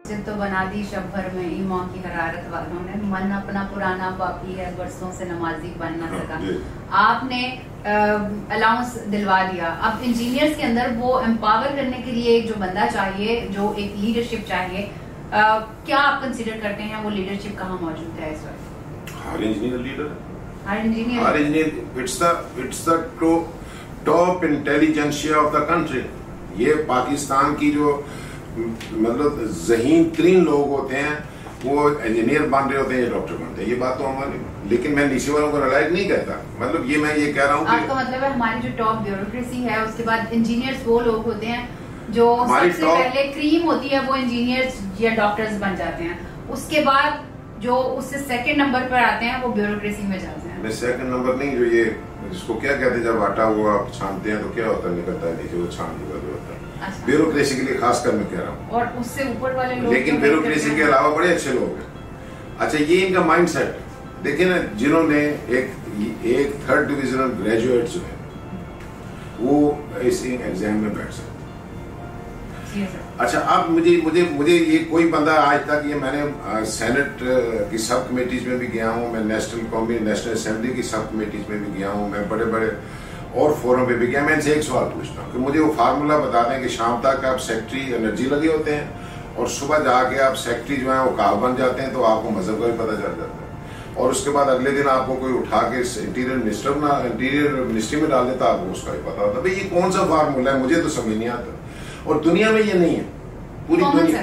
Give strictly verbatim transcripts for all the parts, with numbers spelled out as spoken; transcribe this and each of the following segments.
مسجد تو بنا دی شب بھر میں ایمان کی حرارت والوں نے، من اپنا پرانا باقی ہے برسوں سے نمازی بن نہ سکا. آپ نے الاؤنس دلوا دیا. اب انجینئرز کے اندر وہ امپاور کرنے کے لیے ایک جو بندہ چاہیے، جو ایک لیڈرشپ چاہیے، کیا آپ کنسیڈر کرتے ہیں وہ لیڈرشپ کہاں موجود ہے اس وقت؟ ہر انجینئر لیڈر ہے. ہر انجینئر ہر engineer it's the it's the top intelligentsia of the country. یہ پاکستان کی جو مطلب ذہین ترین لوگ ہوتے ہیں وہ انجینئر بن رہے ہوتے ہیں یا ڈاکٹر بنتے ہیں. یہ بات تو ہماری، لیکن میں نیچے والوں کو نالائق نہیں کہتا. مطلب یہ میں یہ کہہ رہا ہوں آپ کا مطلب ہے ہماری جو ٹاپ بیوروکریسی ہے اس کے بعد انجینئرز وہ لوگ ہوتے ہیں جو سب سے پہلے کریم ہوتی ہے وہ انجینئرز یا ڈاکٹرز بن جاتے ہیں. اس کے بعد جو اس سے سیکنڈ نمبر پر آتے ہیں وہ بیوروکریسی میں جاتے ہیں. سیکنڈ نمبر نہیں، جو یہ جس کو کیا کہتے ہیں جب آٹا وہ آپ چھانتے ہیں تو کیا ہوتا ہے، نکلتا ہے نیچے وہ چھان جو ہوتا ہے. بیوروکریسی کے لیے خاص کر میں کہہ رہا ہوں. اور اس سے اوپر والے لوگ، لیکن بیوروکریسی کے علاوہ بڑے اچھے لوگ ہیں. اچھا یہ ان کا مائنڈ سیٹ دیکھیں نا، جنہوں نے ایک ایک تھرڈ ڈویژنل گریجویٹ جو ہے وہ اس ایگزام میں بیٹھ سکتے. اچھا اب مجھے مجھے مجھے یہ کوئی بندہ آج تک، یہ میں نے سینٹ کی سب کمیٹیز میں بھی گیا ہوں، میں نیشنل قومی نیشنل اسمبلی کی سب کمیٹیز میں بھی گیا ہوں، میں بڑے بڑے اور فورم پہ بھی گیا. میں ان سے ایک سوال پوچھتا ہوں کہ مجھے وہ فارمولا بتا دیں کہ شام تک آپ سیکٹری انرجی لگے ہوتے ہیں اور صبح جا کے آپ سیکٹری جو ہیں وہ کال بن جاتے ہیں تو آپ کو مذہب کا بھی پتہ چل جاتا ہے، اور اس کے بعد اگلے دن آپ کو کوئی اٹھا کے انٹیریئر منسٹر بنا انٹیریئر منسٹری میں ڈال دیتا، آپ کو اس کا بھی پتا ہوتا. بھائی یہ کون سا فارمولا ہے، مجھے تو سمجھ نہیں آتا. اور دنیا میں یہ نہیں ہے، پوری دنیا.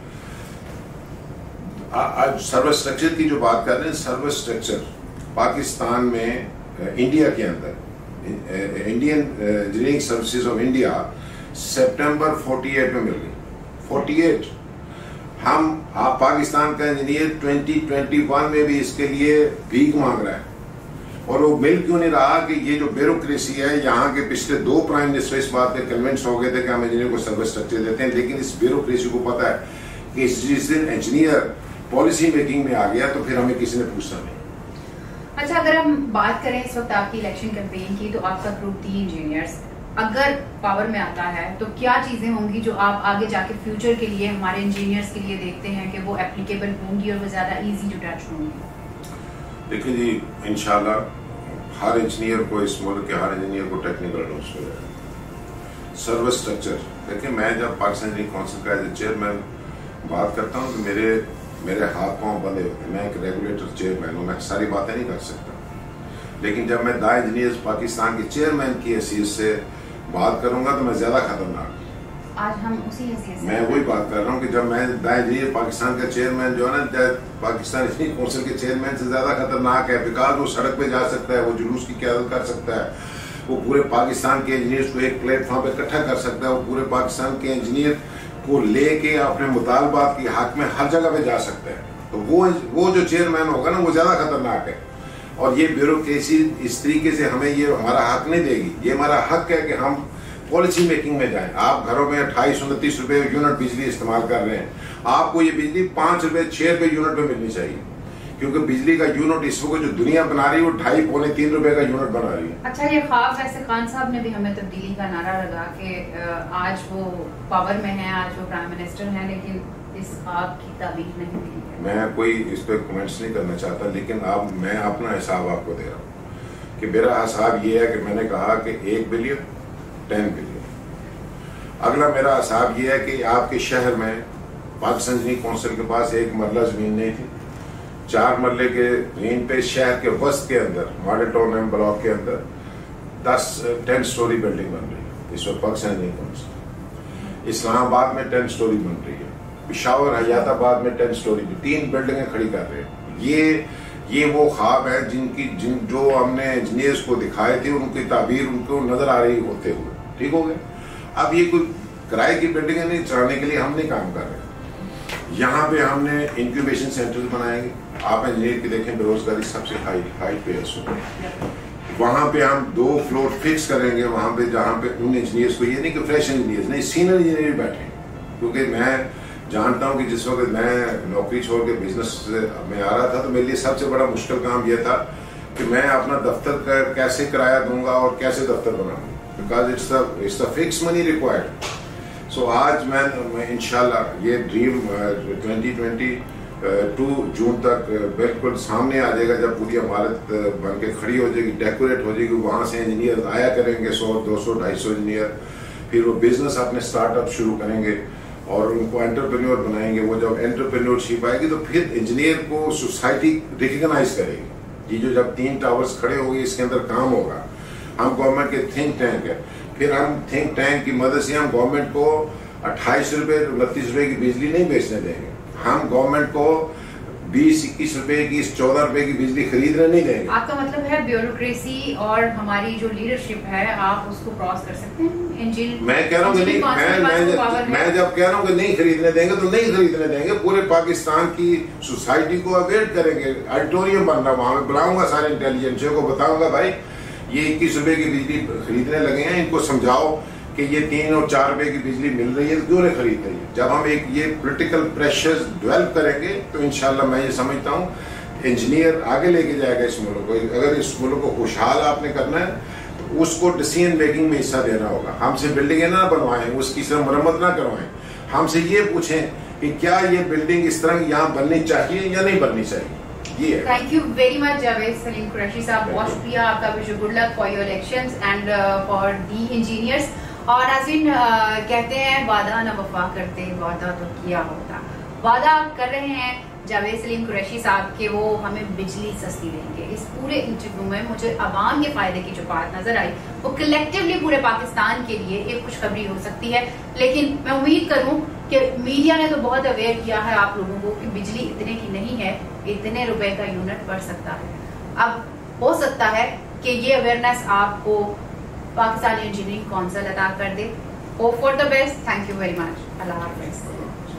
آج سروس اسٹرکچر کی جو بات کر رہے ہیں، سروس اسٹرکچر پاکستان میں انڈیا کے اندر Indian engineering services of India September forty eight میں مل گئی. فورٹی ایٹ ہم آپ پاکستان کا انجینئر ٹوینٹی ٹوینٹی ون میں بھی اس کے لیے بھیک مانگ رہا ہے. اور وہ مل کیوں نہیں رہا کہ یہ جو بیوروکریسی ہے، یہاں کے پچھلے دو پرائم منسٹر اس بات پہ کنونس ہو گئے تھے کہ ہم انجینئر کو سروس اسٹرکچر دیتے ہیں، لیکن اس بیوروکریسی کو پتا ہے کہ جس دن انجینئر پالیسی میکنگ میں آ گیا تو پھر ہمیں کسی نے پوچھنا نہیں. اچھا اگر ہم بات کریں اس وقت آپ کی الیکشن کیمپین کی، تو آپ کا گروپ تھی انجینئرز، اگر پاور میں آتا ہے تو کیا چیزیں ہوں گی جو آپ آگے جا کے فیوچر کے لیے ہمارے انجینئرز کے لیے دیکھتے ہیں کہ وہ اپلیکیبل ہوں گی اور وہ زیادہ ایزی ٹو ٹچ ہوں گی؟ دیکھیں جی، انشاءاللہ ہر انجینئر کو، اس ملک کے ہر انجینئر کو ٹیکنیکل نالج ملے گا. سروس اسٹرکچر دیکھیں، میں جب پاکستان انجینئرنگ کونسل کا ایز اے چیئرمین بات کرتا ہوں تو میرے میرے ہاتھ پاؤں بندے ہوتے ہیں. میں ایک ریگولیٹر چیئرمین ہوں، میں ساری باتیں نہیں کر سکتا. لیکن جب میں دا انجینئرز پاکستان کے چیئرمین کی حیثیت سے بات کروں گا تو میں زیادہ خطرناک. آج ہم اسی حیثیت سے میں وہی بات کر رہا ہوں کہ جب میں دا انجینئر پاکستان کا چیئرمین جو ہے نا، پاکستان انجینئرنگ کونسل کے چیئرمین سے زیادہ خطرناک ہے. بیکاز وہ سڑک پہ جا سکتا ہے، وہ جلوس کی قیادت کر سکتا ہے، وہ پورے پاکستان کے انجینئرز کو ایک پلیٹ فارم پہ اکٹھا کر سکتا ہے، وہ پورے پاکستان کے انجینئر کو لے کے اپنے مطالبات کی حق میں ہر جگہ پہ جا سکتا ہے. تو وہ وہ جو چیئرمین ہوگا نا وہ زیادہ خطرناک ہے. اور یہ بیوروکریسی اس طریقے سے ہمیں یہ ہمارا حق نہیں دے گی. یہ ہمارا حق ہے کہ ہم پالیسی میکنگ میں جائیں. آپ گھروں میں اٹھائیس انتیس روپے یونٹ بجلی استعمال کر رہے ہیں، آپ کو یہ بجلی پانچ روپے چھ روپے یونٹ پہ ملنی چاہیے، کیونکہ بجلی کا یونٹ اس وقت جو دنیا بنا رہی ہے وہ ڈھائی پونے تین روپے کا یونٹ بنا رہی ہے. اچھا یہ خواب ویسے خان صاحب نے بھی ہمیں تبدیلی کا نعرہ لگا کہ آج وہ پاور میں ہیں، آج وہ پرائم منسٹر ہیں، لیکن اس خواب کی تعبیر نہیں ملی. میں کوئی اس پہ کمنٹس نہیں کرنا چاہتا، لیکن اب میں اپنا حساب آپ کو دے رہا ہوں کہ میرا حساب یہ ہے کہ میں نے کہا کہ ایک بلین ٹین بلین. اگلا میرا حساب یہ ہے کہ آپ کے شہر میں پاکستان انجینئرنگ کونسل کے پاس ایک مرلہ زمین نہیں تھی. چار مرلے کے زمین پہ شہر کے وسط کے اندر ماڈل ٹاؤن ایم بلاک کے اندر دس ٹین سٹوری بلڈنگ بن رہی ہے اس وقت پاکستان انجینئرنگ کونسل. اسلام آباد میں ٹین سٹوری بن رہی ہے، پشاور حیات آباد میں ٹین سٹوری بھی تین بلڈنگیں کھڑی کر رہے ہیں. یہ یہ وہ خواب ہے جن کی جن جو ہم نے انجینئرز کو دکھائے تھے، ان کی تعبیر ان کو نظر آ رہی ہوتے ہوئے ٹھیک ہو گئے. اب یہ کوئی کرائے کی بلڈنگیں نہیں چلانے کے لیے ہم نہیں کام کر رہے. یہاں پہ ہم نے انکیوبیشن سینٹر بنائیں گے. آپ انجینئر کی دیکھیں بے روزگاری سب سے ہائی ہائی پہ ہے. وہاں پہ ہم دو فلور فکس کریں گے وہاں پہ جہاں پہ ان انجینئرز کو، یہ نہیں کہ فریش انجینئرز نہیں، سینئر انجینئر بیٹھے ہیں. کیونکہ میں جانتا ہوں کہ جس وقت میں نوکری چھوڑ کے بزنس میں آ رہا تھا تو میرے لیے سب سے بڑا مشکل کام یہ تھا کہ میں اپنا دفتر کا کیسے کرایہ دوں گا اور کیسے دفتر بناؤں گا. Because it's the it's the fix money required. So so آج میں انشاءاللہ یہ dream twenty twenty two June تک بالکل سامنے آ جائے گا، جب پوری عمارت بن کے کھڑی ہو جائے گی، ڈیکوریٹ ہو جائے گی، وہاں سے انجینئر آیا کریں گے، سو دو سو ڈھائی سو انجینئر، پھر وہ بزنس اپنے اسٹارٹ اپ شروع کریں گے اور ان کو انٹرپرینور بنائیں گے. وہ جب انٹرپرینور شپ آئے گی تو پھر انجینئر کو سوسائٹی ریکگنائز کرے گی. یہ جو جب تین ٹاورز کھڑے ہو گئے اس کے اندر کام ہوگا. ہم گورنمنٹ کے تھنک ٹینک ہے، پھر ہم تھنک ٹینک کی مدد سے ہم گورنمنٹ کو اٹھائیس روپے انتیس روپے کی بجلی نہیں بیچنے دیں گے. ہم گورنمنٹ کو بیس اکیس روپے کی چودہ روپے کی بجلی خریدنے نہیں دیں گے. آپ کا مطلب ہے بیوروکریسی اور ہماری جو لیڈرشپ ہے آپ اس کو کراس کر سکتے ہیں. میں کہہ رہا ہوں کہ نہیں، میں جب کہہ رہا ہوں کہ نہیں خریدنے دیں گے تو نہیں خریدنے دیں گے. پورے پاکستان کی سوسائٹی کو اویئر کریں گے. آڈیٹوریم بن رہا وہاں میں بلاؤں گا سارے انٹیلیجنس کو، بتاؤں گا بھائی یہ اکیس روپے کی بجلی خریدنے لگے ہیں، ان کو سمجھاؤ کہ یہ تین اور چار روپے کی بجلی مل رہی ہے تو کیوں نہیں خرید رہی ہے. جب ہم ایک یہ پولیٹیکل پریشرز ڈیولپ کریں گے تو انشاءاللہ میں یہ سمجھتا ہوں انجینئر آگے لے کے جائے گا اس ملک کو. اگر اس ملک کو خوشحال آپ نے کرنا ہے تو اس کو ڈیسیژن میکنگ میں حصہ دینا ہوگا. ہم سے بلڈنگیں نہ بنوائیں، اس کی صرف مرمت نہ کروائیں. ہم سے یہ پوچھیں کہ کیا یہ بلڈنگ اس طرح یہاں بننی چاہیے یا نہیں بننی چاہیے. Thank you very much Javed Salim Qureshi صاحب. بہت شکریہ آپ کا. Wish you good luck for your elections and for the engineers. اور ناظرین کہتے ہیں وعدہ نہ وفا کرتے، وعدہ تو کیا ہوتا. وعدہ کر رہے ہیں جاوید سلیم قریشی صاحب کہ وہ ہمیں بجلی سستی دیں گے. اس پورے انٹرویو میں مجھے عوام کے فائدے کی جو بات نظر آئی وہ کلیکٹیولی پورے پاکستان کے لیے ایک خوشخبری ہو سکتی ہے. لیکن میں امید کروں کہ میڈیا نے تو بہت اویئر کیا ہے آپ لوگوں کو کہ بجلی اتنے کی نہیں ہے، اتنے روپے کا یونٹ پڑ سکتا ہے. اب ہو سکتا ہے کہ یہ اویئرنیس آپ کو پاکستانی انجینئرنگ کونسل عطا کر دے. Hope for the best. Thank you very much. Allah حافظ.